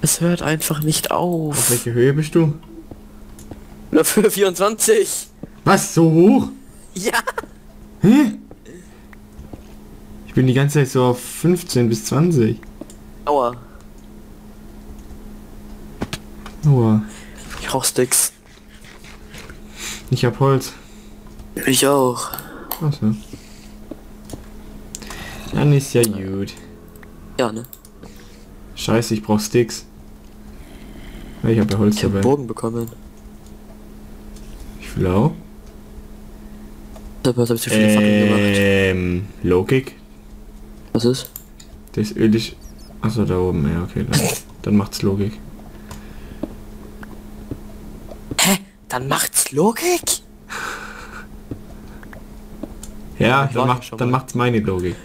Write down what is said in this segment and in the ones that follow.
Es hört einfach nicht Auf auf. welche Höhe bist du? Nur für 24. Was? So hoch? Ja. Hä? Ich bin die ganze Zeit so auf 15 bis 20. Aua. Aua. Ich rauch Sticks. Ich hab Holz. Ich auch. Achso. Dann ist ja gut. Ja, ne? Scheiße, ich brauch Sticks. Ja, ich hab ja Holz Ich hab dabei. einen Bogen bekommen. Ich will auch. Deshalb habe ich zu viele Fackeln gemacht. Logik. Was ist? Das Öl ist... Achso, da oben. Ja, okay. Dann macht's Logik. Hä? Dann macht's Logik? Ja, Ich warte schon dann mal. macht's meine Logik.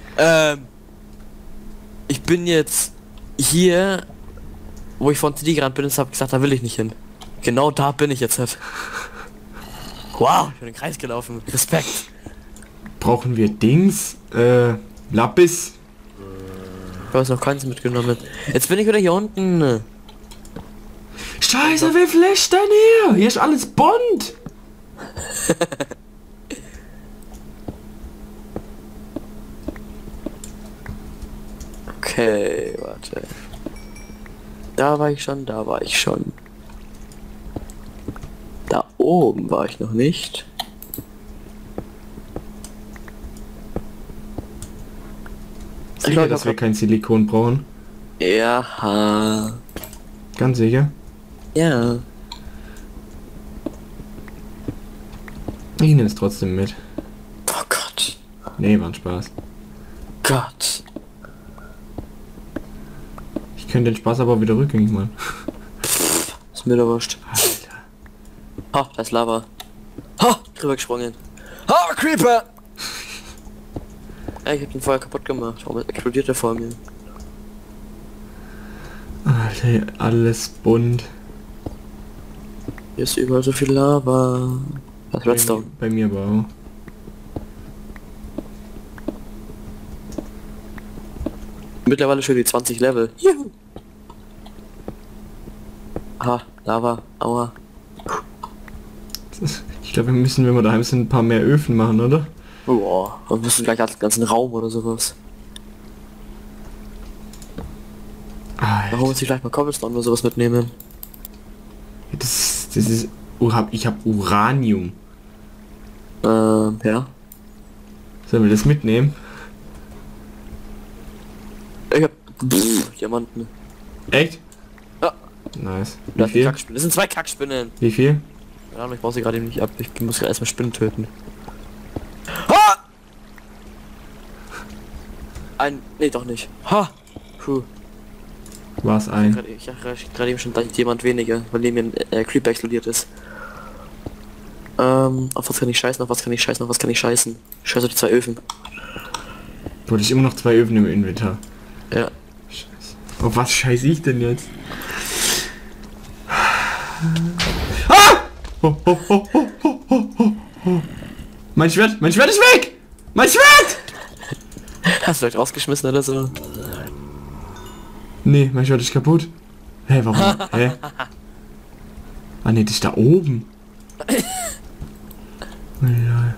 Ich bin jetzt hier, wo ich von CD gerannt bin und hab gesagt, da will ich nicht hin. Genau da bin ich jetzt halt. Wow, ich bin in den Kreis gelaufen. Respekt. Brauchen wir Dings? Lapis? Ich habe noch keins mitgenommen. Jetzt bin ich wieder hier unten. Scheiße, wer flasht denn hier? Hier ist alles bunt. Okay, warte. Da war ich schon, da war ich schon. Da oben war ich noch nicht. Sicher, dass wir kein Silikon brauchen? Ja. Ganz sicher? Ja. Ich nehme es trotzdem mit. Oh Gott. Nee, war ein Spaß. Gott. Ich könnte den Spaß aber wieder rückgängig machen. Ist mir doch wurscht. Alter. Ha, da ist Lava. Ha, drüber gesprungen. Ha, Creeper! Ey, ich hab den Feuer kaputt gemacht. Warum explodiert der vor mir? Alter, alles bunt. Hier ist überall so viel Lava. Das Redstone. Bei mir aber auch. Mittlerweile schon die 20 Level. Juhu. Ha, Lava. Aua. Ich glaube, wir müssen, wenn wir daheim sind, ein paar mehr Öfen machen, oder? Boah, wir müssen gleich den ganzen Raum oder sowas. Warum muss ich gleich mal Cobblestone oder sowas mitnehmen? Das ist... Ich hab Uranium. Ja. Sollen wir das mitnehmen? Ich hab Diamanten. Echt? Ja. Nice. Das Wie sind viel? Kackspinnen. Das sind 2 Kackspinnen. Wie viel? Keine Ahnung, ich baue sie gerade eben nicht ab. Ich muss erstmal Spinnen töten. Ha! Nee, doch nicht. Ha! Puh. War's ein. Ich hab gerade eben schon jemand weniger, weil neben mir ein Creeper explodiert ist. Auf was kann ich scheißen, auf was kann ich scheißen, auf was kann ich scheißen? Scheiß auf die 2 Öfen. Wurde ich immer noch 2 Öfen im Inventar. Ja. Scheiße. Auf was scheiß ich denn jetzt? Ah! Ho, ho, ho, ho, ho, ho, ho. Mein Schwert ist weg! Mein Schwert! Hast du euch rausgeschmissen oder so? Nee, mein Schwert ist kaputt. Hä, warum? Hä? Ah nee, das ist da oben. Oh, lol.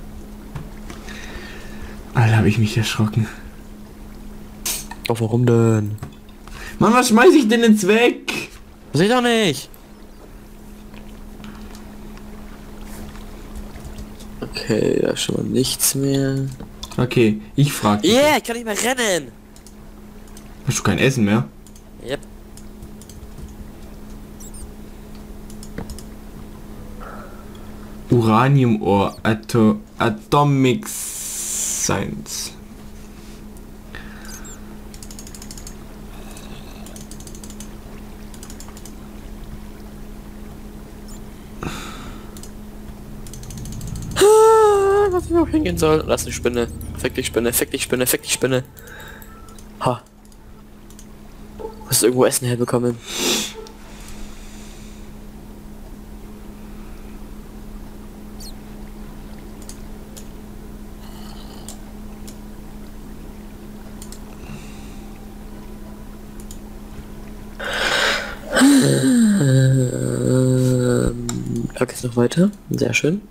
Alter, hab ich mich erschrocken. Oh, warum denn? Mann, was schmeiß ich denn jetzt weg? Weiß ich doch nicht. Okay, da ist schon mal nichts mehr. Okay, ich frag dich. Yeah, ich kann nicht mehr rennen. Hast du kein Essen mehr? Yep. Uranium or Atomic Science. Was ich noch hingehen soll. Lass die Spinne. Fick dich Spinne, fick dich Spinne, fick dich Spinne. Ha. Hast du irgendwo Essen herbekommen? Jetzt noch weiter. Sehr schön.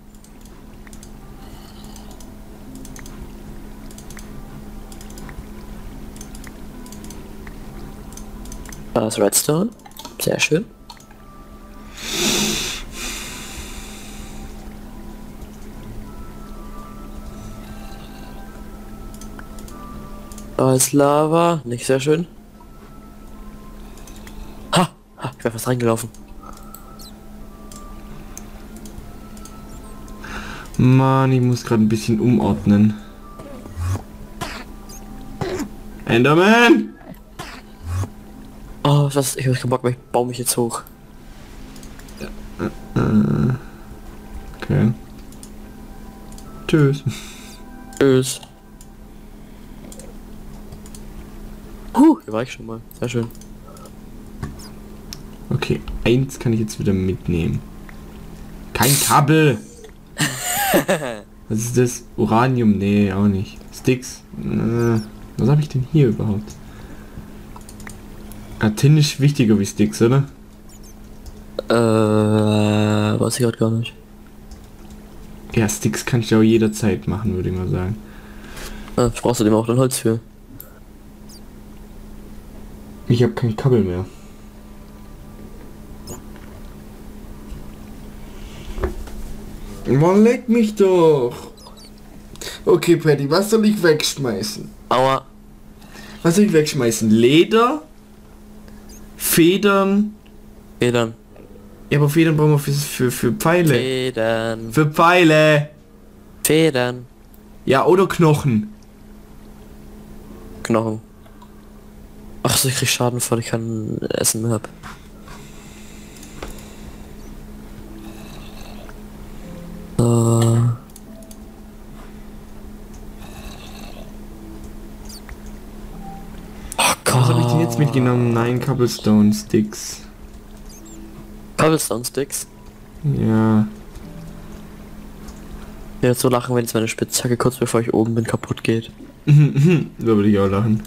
Da ist Redstone. Sehr schön. Da ist Lava. Nicht sehr schön. Ha! Ich wäre fast reingelaufen. Mann, ich muss gerade ein bisschen umordnen. Enderman! Oh, was? Ich hab keinen Bock mehr. Ich baue mich jetzt hoch. Okay. Tschüss. Tschüss. Hier war ich schon mal. Sehr schön. Okay, eins kann ich jetzt wieder mitnehmen. Kein Kabel! Was ist das? Uranium? Nee, auch nicht. Sticks? Was habe ich denn hier überhaupt? Tin ist wichtiger wie Sticks, oder? Weiß ich gerade gar nicht. Ja, Sticks kannst du auch jederzeit machen, würde ich mal sagen. Brauchst du dem auch dann Holz für? Ich habe kein Kabel mehr. Man leck mich doch! Okay, Patty, was soll ich wegschmeißen? Aua. Was soll ich wegschmeißen? Leder? Federn? Federn. Ja, aber Federn brauchen wir für Pfeile. Federn. Für Pfeile! Federn. Ja, oder Knochen. Knochen. Ach so, ich krieg Schaden, weil ich kein Essen mehr hab. Oh Gott. Was habe ich denn jetzt mitgenommen? Nein, Cobblestone Sticks. Cobblestone Sticks? Ja. Ich werde so lachen, wenn jetzt meine Spitzhacke kurz bevor ich oben bin kaputt geht. Da würde ich auch lachen.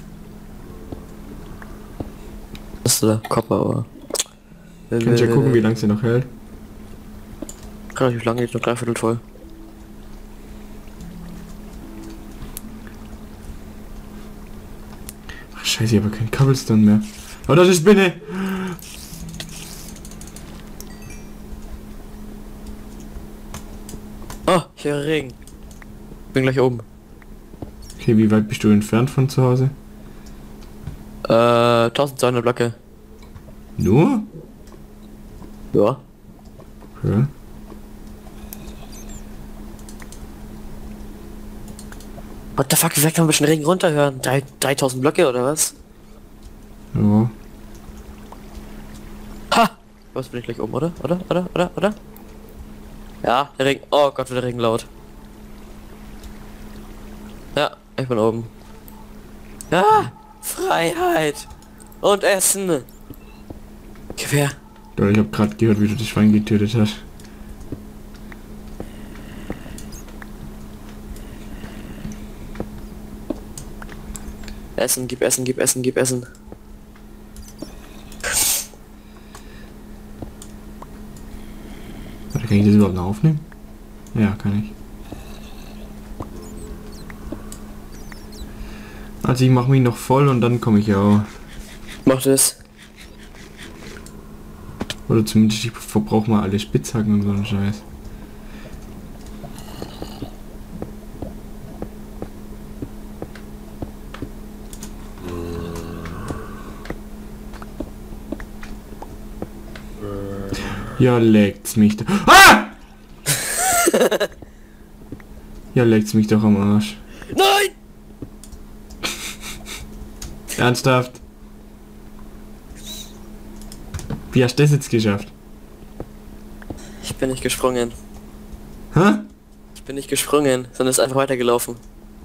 Das ist der Kopper, aber... Kannst ja gucken, wie lange sie noch hält. Relativ lange, geht noch 3/4 voll. Ach scheiße, ich habe kein Cobblestone mehr. Oh, das ist Spinne! Oh, ich höre Regen. Bin gleich oben. Okay, wie weit bist du entfernt von zu Hause? 1200 Blöcke. Nur? Ja. Okay. What the fuck, wie weit kann man ein bisschen Regen runterhören? 3000 Blöcke oder was? Ja. Ha! Was bin ich gleich oben, oder? Oder? Ja, der Regen. Oh Gott, wird der Regen laut. Ja, ich bin oben. Ja! Freiheit! Und Essen! Gewehr. Ja, ich habe gerade gehört, wie du das Schwein getötet hast. Essen, gib Essen, gib Essen, gib Essen. Warte, kann ich das überhaupt noch aufnehmen? Ja, kann ich. Also ich mache mich noch voll und dann komme ich auch. Mach das. Oder zumindest ich verbrauche mal alle Spitzhacken und so einen Scheiß. Ja, leckt's mich doch. Ah! Ja, leckt's mich doch am Arsch. Nein! Ernsthaft? Wie hast du das jetzt geschafft? Ich bin nicht gesprungen. Hä? Ich bin nicht gesprungen, sondern ist einfach weitergelaufen.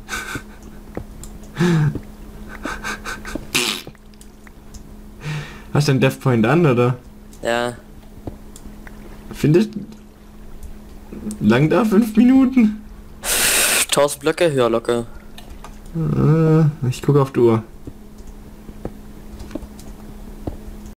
Hast du einen Death Point an, oder? Ja. Findest lang da 5 Minuten? 1000 Blöcke, ja locker. Ich gucke auf die Uhr.